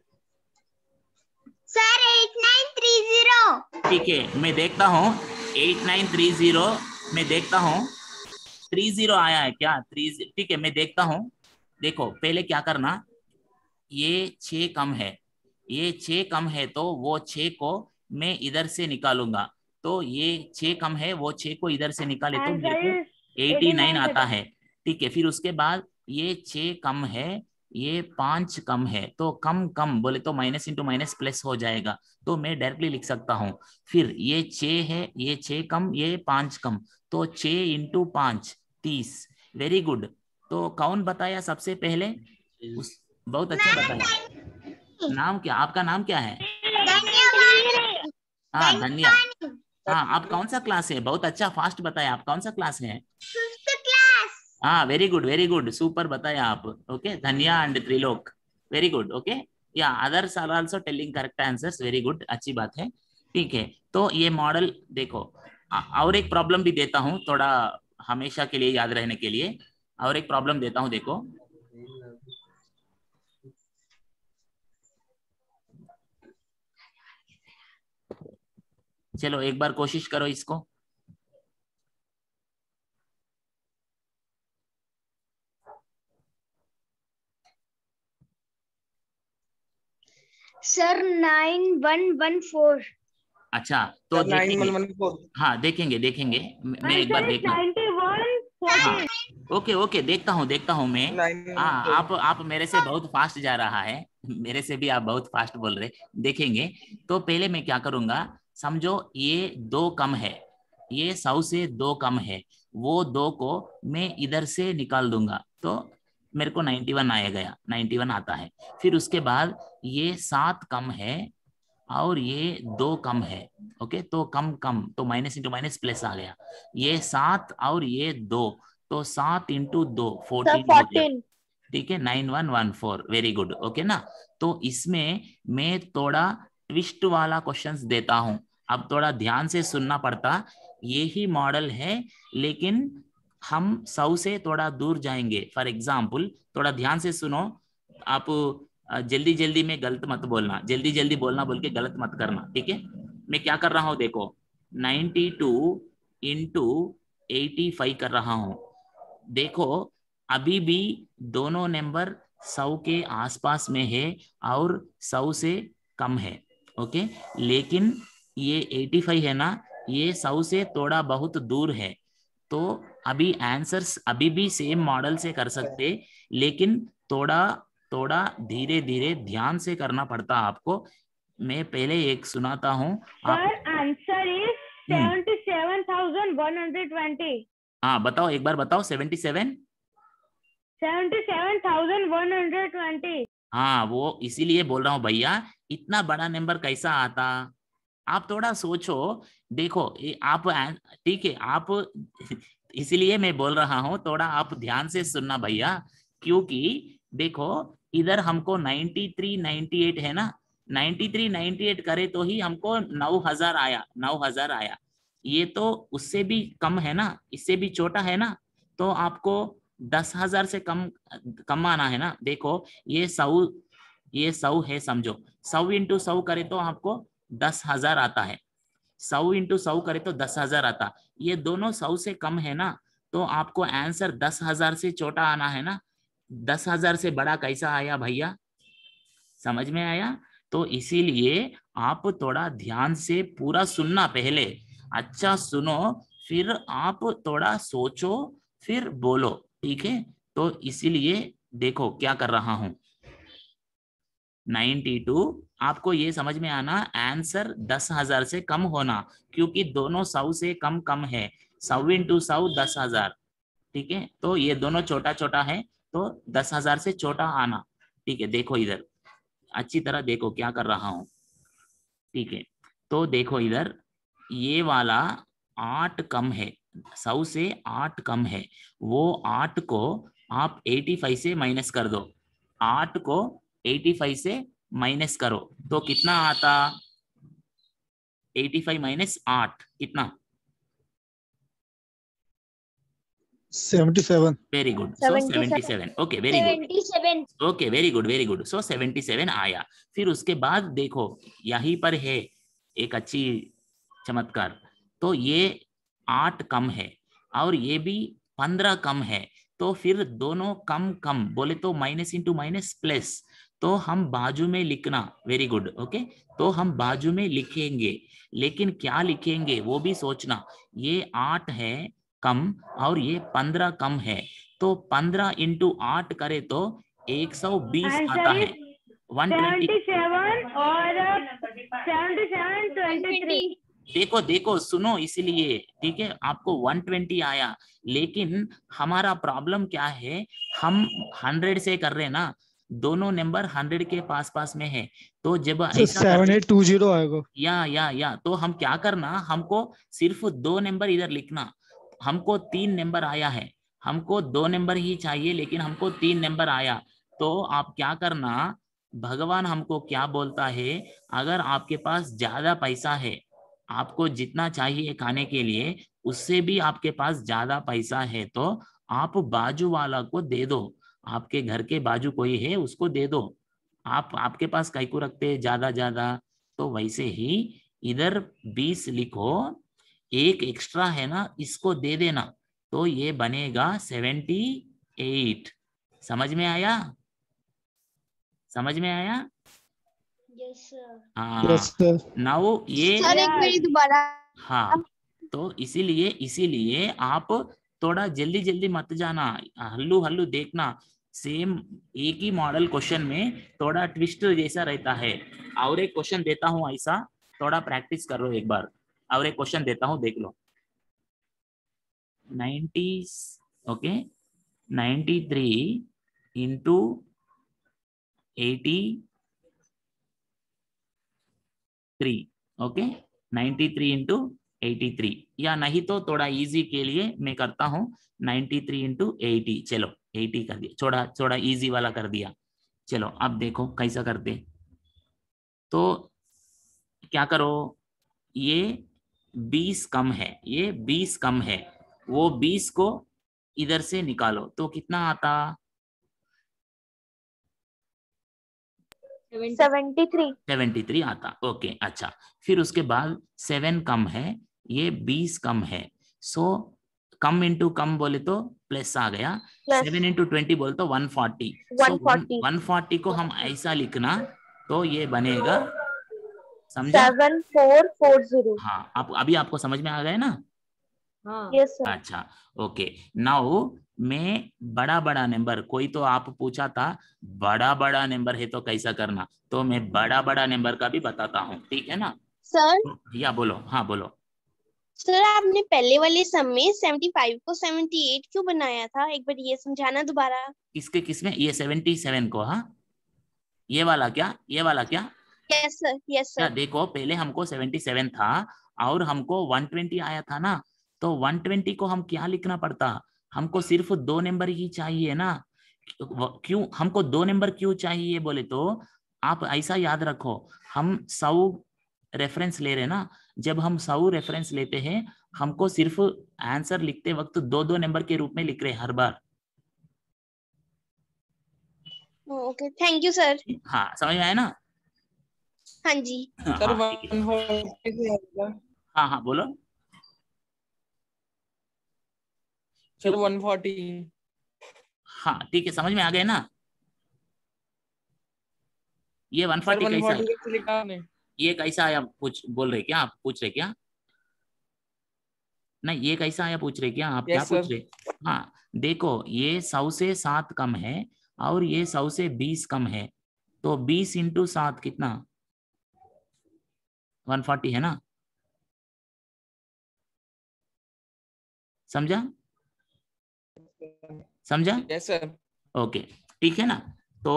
सर 8930। ठीक है, मैं देखता हूँ 8930, मैं देखता हूँ 30 आया है क्या, 30। ठीक है, मैं देखता हूँ। देखो पहले क्या करना, ये 6 कम है, ये 6 कम है, तो वो 6 को मैं इधर से निकालूंगा। तो ये 6 कम है, वो 6 को इधर से निकाले तो मेरे को 89 आता है। ठीक है, फिर उसके बाद ये 6 कम है, ये 5 कम है, तो कम कम बोले तो माइनस इंटू माइनस प्लस हो जाएगा, तो मैं डायरेक्टली लिख सकता हूँ। फिर ये 6 है, ये 6 कम, ये 5 कम, तो 6 इंटू 5 30। Very good. तो कौन बताया सबसे पहले, बहुत अच्छा बताया। नाम क्या, आपका नाम क्या है? हाँ धन्या। हाँ, आप कौन सा क्लास है? बहुत अच्छा फास्ट बताया, आप कौन सा क्लास है? 5th class. हाँ वेरी गुड, सुपर बताया आप। Okay, Dhanya and Trilok, very good. Okay, या others are also telling correct answers, very good, अच्छी बात है। ठीक है, तो ये मॉडल देखो, और एक प्रॉब्लम भी देता हूँ थोड़ा हमेशा के लिए याद रहने के लिए, और एक प्रॉब्लम देता हूँ, देखो। चलो एक बार कोशिश करो इसको। सर 9114। अच्छा, तो देखेंगे। 9114। हाँ देखेंगे मैं एक बार देखना। 9114। ओके ओके, देखता हूँ मैं। हाँ, आप मेरे से बहुत फास्ट जा रहा है, मेरे से भी आप बहुत फास्ट बोल रहे, देखेंगे। तो पहले मैं क्या करूंगा, समझो ये 2 कम है, ये 100 से 2 कम है, वो 2 को मैं इधर से निकाल दूंगा, तो मेरे को 91 आया गया, 91 आता है। फिर उसके बाद ये 7 कम है और ये 2 कम है। ओके, तो कम कम तो माइनस इंटू माइनस प्लस आ गया, ये 7 और ये 2, तो 7 इंटू 2 14 हो गया। ठीक है, 9114, वेरी गुड। ओके ना, तो इसमें मैं थोड़ा ट्विस्ट वाला क्वेश्चंस देता हूं, अब थोड़ा ध्यान से सुनना पड़ता। यही मॉडल है, लेकिन हम 100 से थोड़ा दूर जाएंगे। फॉर एग्जाम्पल, थोड़ा ध्यान से सुनो आप, जल्दी जल्दी में गलत मत बोलना, जल्दी जल्दी बोलना बोल के गलत मत करना, ठीक है। मैं क्या कर रहा हूँ देखो, 92 इंटू 85 कर रहा हूँ। देखो अभी भी दोनों नंबर 100 के आसपास में है और 100 से कम है। ओके, लेकिन ये 85 है ना, ये 100 से थोड़ा बहुत दूर है। तो अभी आंसर्स अभी भी सेम मॉडल से कर सकते, लेकिन थोड़ा थोड़ा धीरे धीरे ध्यान से करना पड़ता आपको। मैं पहले एक सुनाता हूँ आप। Sir answer is 77,120। हाँ बताओ, एक बार बताओ। 77,120। हाँ, वो इसीलिए बोल रहा हूँ भैया, इतना बड़ा नंबर कैसा आता, आप थोड़ा सोचो, देखो आप ठीक है आप इसलिए मैं बोल रहा हूँ थोड़ा आप ध्यान से सुनना भैया, क्योंकि देखो इधर हमको 93 98 है ना, 93 98 करे तो ही हमको 9000 आया, 9000 आया। ये तो उससे भी कम है ना, इससे भी छोटा है ना, तो आपको 10,000 से कम आना है ना। देखो ये 100 है समझो, 100 इंटू 100 करे तो आपको 10,000 आता है, 100 इंटू 100 करे तो 10,000 आता। ये दोनों 100 से कम है ना, तो आपको आंसर 10,000 से छोटा आना है ना। 10,000 से बड़ा कैसा आया भैया, समझ में आया? तो इसीलिए आप थोड़ा ध्यान से पूरा सुनना, पहले अच्छा सुनो, फिर आप थोड़ा सोचो, फिर बोलो, ठीक है? तो इसीलिए देखो क्या कर रहा हूं, 92 आपको ये समझ में आना, आंसर 10,000 से कम होना, क्योंकि दोनों 100 से कम कम है, 100 इंटू 100 10,000, ठीक है? तो ये दोनों छोटा छोटा है, तो 10,000 से छोटा आना, ठीक है? देखो इधर अच्छी तरह देखो क्या कर रहा हूं, ठीक है? तो देखो इधर ये वाला 8 कम है, 100 से 8 कम है, वो 8 को आप 85 से माइनस कर दो, 8 को 85 से माइनस करो तो कितना आता, 85 माइनस 8 कितना, 77। Very good, so 77, okay very good, 77। Okay very good very good, so 77 आया। फिर उसके बाद देखो यहीं पर है एक अच्छी चमत्कार, तो ये 8 कम है और ये भी 15 कम है, तो फिर दोनों कम कम बोले तो माइनस इंटू माइनस प्लस, तो हम बाजू में लिखना, वेरी गुड, ओके। तो हम बाजू में लिखेंगे, लेकिन क्या लिखेंगे वो भी सोचना, ये 8 है कम और ये 15 कम है, तो 15 इंटू 8 करे तो 120 आता है, 120। 77 और 77 23। देखो देखो सुनो, इसलिए ठीक है आपको 120 आया, लेकिन हमारा प्रॉब्लम क्या है, हम 100 से कर रहे हैं ना, दोनों नंबर 100 के पास पास में है, तो जब ऐसा 7820 आएगा। या तो हम क्या करना, हमको सिर्फ 2 नंबर इधर लिखना, हमको 3 नंबर आया है, हमको 2 नंबर ही चाहिए लेकिन हमको 3 नंबर आया, तो आप क्या करना, भगवान हमको क्या बोलता है, अगर आपके पास ज्यादा पैसा है, आपको जितना चाहिए खाने के लिए उससे भी आपके पास ज्यादा पैसा है, तो आप बाजू वाला को दे दो, आपके घर के बाजू कोई है उसको दे दो, आप आपके पास कई को रखते हैं ज्यादा ज्यादा, तो वैसे ही इधर 20 लिखो, एक एक्स्ट्रा है ना इसको दे देना, तो ये बनेगा 78। समझ में आया, समझ में आया? Yes sir. हाँ, नाउ ये सर एक बार दोबारा। हाँ, तो इसीलिए आप थोड़ा जल्दी जल्दी मत जाना, हल्लू हल्लू देखना, सेम एक ही मॉडल क्वेश्चन में थोड़ा ट्विस्ट जैसा रहता है। और एक क्वेश्चन देता हूं ऐसा, थोड़ा प्रैक्टिस करो एक बार, और एक क्वेश्चन देता हूं देख लो, 90 ओके 93 इंटू 83, ओके 93 इंटू 83, या नहीं तो थोड़ा इजी के लिए मैं करता हूं 93 इंटू 80, चलो 80 कर दिया, थोड़ा थोड़ा इजी वाला कर दिया। चलो अब देखो कैसा करते, तो क्या करो, ये 20 कम है, ये 20 कम है, वो 20 को इधर से निकालो तो कितना आता, 73 आता, ओके। अच्छा फिर उसके बाद 7 कम है, ये 20 कम है, सो कम इंटू कम बोले तो प्लस आ गया, 7 इंटू 20 बोले तो 140, 140 को हम ऐसा लिखना, तो ये बनेगा, समझा? 7440। हाँ, आप अभी आपको समझ में आ गया ना? Yes sir. अच्छा ओके, नाउ मैं बड़ा बड़ा नंबर, कोई तो आप पूछा था बड़ा बड़ा नंबर है तो कैसा करना, तो मैं बड़ा बड़ा नंबर का भी बताता हूँ, ठीक है ना सर या बोलो, हाँ बोलो। सर आपने पहले वाले सम में 75 को 78 क्यों बनाया था, एक बार ये समझाना दोबारा। किसके किसमें, ये 77 को, हाँ ये वाला क्या, ये वाला क्या, यस सर, यस क्या सर। देखो, पहले हमको 77 था और हमको 120 आया था ना, तो 120 को हम क्या लिखना पड़ता, हमको सिर्फ 2 नंबर ही चाहिए ना। क्यों हमको 2 नंबर क्यों चाहिए बोले तो आप ऐसा याद रखो, हम 100 रेफरेंस ले रहे ना, जब हम 100 रेफरेंस लेते हैं हमको सिर्फ आंसर लिखते वक्त 2-2 नंबर के रूप में लिख रहे हर बार। Okay, thank you sir. हाँ समझ में आया ना। हाँ जी। सर हाँ ठीक है। 140 से आएगा। हाँ हाँ बोलो। सर 140। हाँ ठीक है, समझ में आ गए ना। ये सर 140 कैसा है, 140 कैसे लिखा आपने? ये कैसा आया पूछ बोल रहे क्या आप, पूछ रहे क्या? नहीं ये कैसा आया पूछ रहे क्या आप, क्या यस पूछ सर। रहे? हाँ देखो, ये 100 से 7 कम है और ये 100 से 20 कम है, तो 20 इंटू 7 कितना, 140 है ना। समझा, समझा? Yes sir. ओके ठीक है ना। तो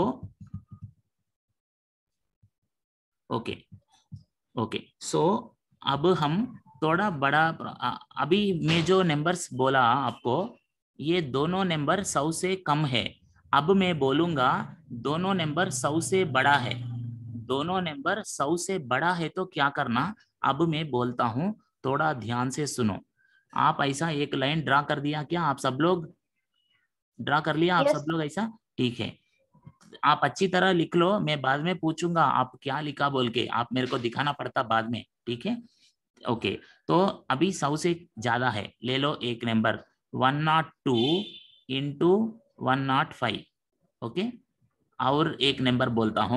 ओके ओके सो अब हम थोड़ा बड़ा अभी मैं जो नंबर्स बोला आपको, ये दोनों नंबर 100 से कम है। अब मैं बोलूंगा दोनों नंबर 100 से बड़ा है, दोनों नंबर 100 से बड़ा है तो क्या करना, अब मैं बोलता हूं, थोड़ा ध्यान से सुनो। आप ऐसा एक लाइन ड्रा कर दिया क्या, आप सब लोग ड्रा कर लिया आप सब लोग ऐसा? ठीक है, आप अच्छी तरह लिख लो, मैं बाद में पूछूंगा आप क्या लिखा बोल के, आप मेरे को दिखाना पड़ता बाद में, ठीक है। ओके तो अभी 100 से ज्यादा है, ले लो एक नंबर 102 इंटू 105। ओके, और एक नंबर बोलता हूँ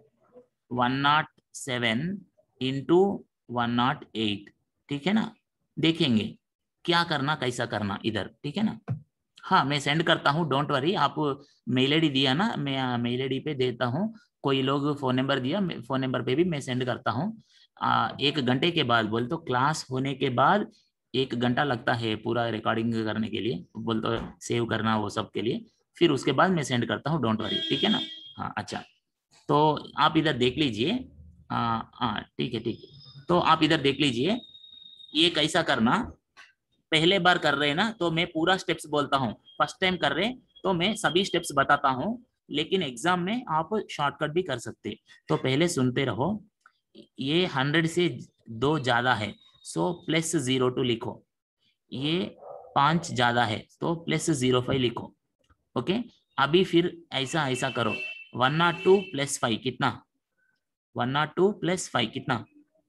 107 इंटू 108। ठीक है ना, देखेंगे क्या करना कैसा करना इधर, ठीक है ना। हाँ मैं सेंड करता हूँ, डोंट वरी। आप मेल आईडी दिया ना, मैं मेल आईडी पे देता हूँ, कोई लोग फोन नंबर दिया, फोन नंबर पे भी मैं सेंड करता हूँ। 1 घंटे के बाद बोल तो, क्लास होने के बाद 1 घंटा लगता है पूरा रिकॉर्डिंग करने के लिए, बोल तो सेव करना वो सब के लिए, फिर उसके बाद मैं सेंड करता हूँ, डोंट वरी, ठीक है ना। हाँ अच्छा, तो आप इधर देख लीजिए। हाँ ठीक है ठीक है, तो आप इधर देख लीजिए, ये कैसा करना, पहले बार कर रहे हैं ना तो मैं पूरा स्टेप्स बोलता हूँ, फर्स्ट टाइम कर रहे तो मैं सभी स्टेप्स बताता हूँ, लेकिन एग्जाम में आप शॉर्टकट भी कर सकते। तो पहले सुनते रहो, ये 100 से 2 ज्यादा है, सो +02 लिखो। ये 5 ज्यादा है तो +05 लिखो। ओके, अभी फिर ऐसा ऐसा करो, 102 + 5 कितना, 102 + 5 कितना।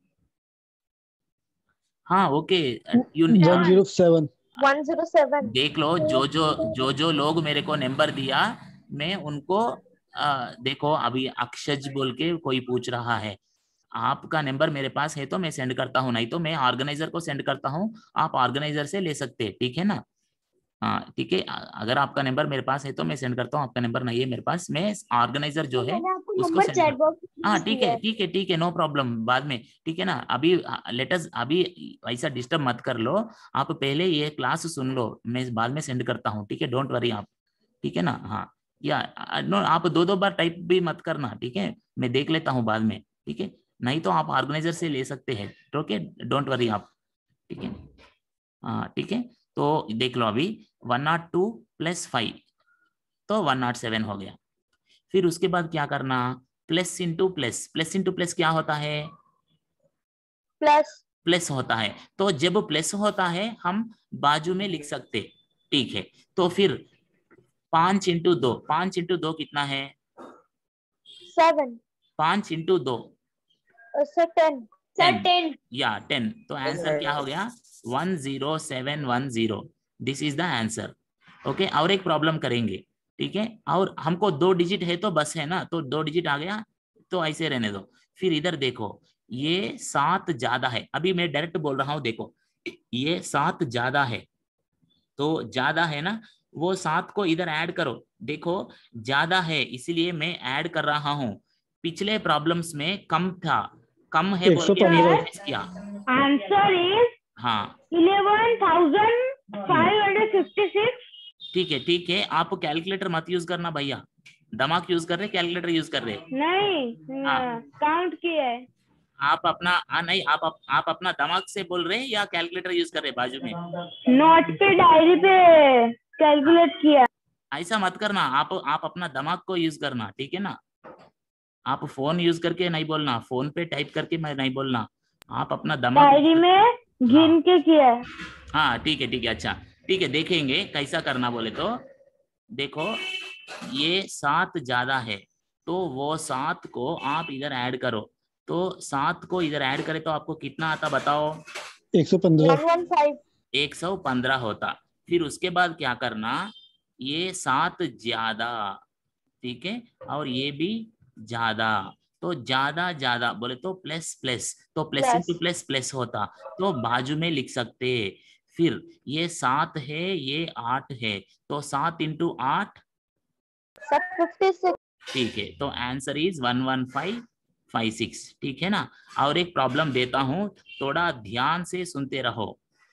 हाँ ओके, 107। 107। देख लो, जो लोग मेरे को नंबर दिया, मैं उनको देखो, अभी अक्षज बोल के कोई पूछ रहा है, आपका नंबर मेरे पास है तो मैं सेंड करता हूँ, नहीं तो मैं ऑर्गेनाइजर को सेंड करता हूँ, आप ऑर्गेनाइजर से ले सकते हैं, ठीक है ना। हाँ ठीक है, अगर आपका नंबर मेरे पास है तो मैं सेंड करता हूँ, आपका नंबर नहीं है मेरे पास, मैं ऑर्गेनाइजर जो है उसको सेंड चैट करता बॉक्स हूँ। में हाँ भेज ठीक दिया है है। ठीक है ठीक है, नो प्रॉब्लम, बाद में, ठीक है ना। अभी लेटस, अभी ऐसा डिस्टर्ब मत कर लो, आप पहले ये क्लास सुन लो, मैं बाद में सेंड करता हूँ, ठीक है, डोंट वरी आप, ठीक है ना। हाँ या नो, आप 2-2 बार टाइप भी मत करना, ठीक है, मैं देख लेता हूँ बाद में, ठीक है, नहीं तो आप ऑर्गेनाइजर से ले सकते हैं, ओके, डोंट वरी आप, ठीक है। हाँ ठीक है, तो देख लो अभी 102 + 5 तो 107 हो गया। फिर उसके बाद क्या करना, plus into plus, plus into plus क्या होता है, प्लस। प्लस होता है, तो जब प्लस होता है हम बाजू में लिख सकते, ठीक है। तो फिर 5 इंटू 2, 5 इंटू 2 कितना है, 7। 5 इंटू 2 सर 10। 10 या 10, तो आंसर क्या हो गया, 10710, this is the answer. Okay, और एक प्रॉब्लम करेंगे, ठीक है, और हमको 2 डिजिट है तो बस है ना, तो 2 डिजिट आ गया तो ऐसे रहने दो। फिर इधर देखो, ये 7 ज्यादा है, अभी मैं डायरेक्ट बोल रहा हूँ, देखो ये 7 ज्यादा है, तो ज्यादा है ना, वो 7 को इधर ऐड करो, देखो ज्यादा है इसलिए मैं ऐड कर रहा हूँ, पिछले प्रॉब्लम्स में कम था, कम है बोल के मैं 115। माइनस किया। आंसर इज हाँ 11,556। ठीक है, आप कैलकुलेटर मत यूज करना भैया, दिमाग यूज कर रहे, कैलकुलेटर यूज कर रहे? नहीं, हाँ। काउंट किया है। आप अपना नहीं, आप अपना दिमाग से बोल रहे हैं या कैलकुलेटर यूज कर रहे हैं बाजू में? नोट पे, डायरी पे कैलकुलेट किया। ऐसा मत करना, आप अपना दिमाग को यूज करना, ठीक है ना? आप फोन यूज करके नहीं बोलना, फोन पे टाइप करके मैं नहीं बोलना, आप अपना दिमाग। डायरी में गिन के किया है। हाँ ठीक है, ठीक है, अच्छा ठीक है, देखेंगे कैसा करना बोले तो। देखो ये 7 ज्यादा है, तो वो 7 को आप इधर ऐड करो, तो 7 को इधर ऐड करें तो आपको कितना आता बताओ? 115। 115। 115 होता। फिर उसके बाद क्या करना, ये 7 ज्यादा, ठीक है, और ये भी ज्यादा, तो ज्यादा ज्यादा बोले तो प्लस प्लस, तो प्लस इंटू प्लस प्लस होता, तो बाजू में लिख सकते। फिर ये 7 है, ये 8 है, तो 7 इंटू 8 56। ठीक है, तो आंसर इज 11556, ठीक है ना? और एक प्रॉब्लम देता हूं, थोड़ा ध्यान से सुनते रहो।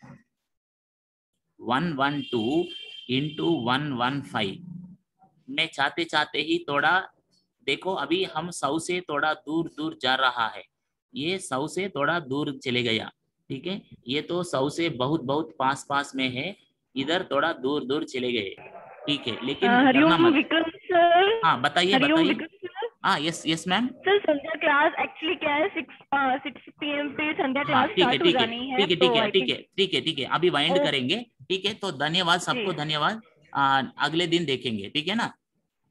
112 इंटू 115, मैं चाहते चाहते ही थोड़ा देखो, अभी हम 100 से थोड़ा दूर दूर जा रहा है, ये 100 से थोड़ा दूर चले गया, ठीक है, ये तो 100 से बहुत बहुत पास पास में है, इधर थोड़ा दूर दूर चले गए, ठीक है, लेकिन डरना हरिओम मत। विक्रम सर। हाँ बताइए हरिओम बताइए। विक्रम सर। हाँ yes yes ma'am. Sir Sandhya class actually क्या है, 6 PM पे संध्या हाँ क्लास ठीक है, स्टार्ट हो ठीक है, जानी है, ठीक है, तो ठीक है, आई ठीक है, थिंक। ठीक है, ठीक है, अभी वाइंड ओके। करेंगे, ठीक है, तो धन्यवाद सबको, जी। धन्यवाद। अगले दिन देखेंगे, ठीक है ना?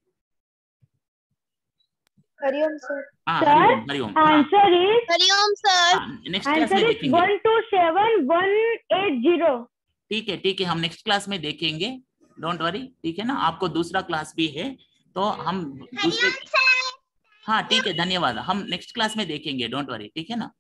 हरिओम सर। हाँ सर हरिओम, हरिओम। हाँ answer is, Hariom sir. Next class में आंसर इज देखेंगे, 127180। ठीक है, ठीक है, हम नेक्स्ट क्लास में देखेंगे, डोंट वरी, ठीक है ना? आपको दूसरा क्लास भी है, तो हम दूसरे, हाँ ठीक है, धन्यवाद, हम नेक्स्ट क्लास में देखेंगे, डोंट वरी, ठीक है ना?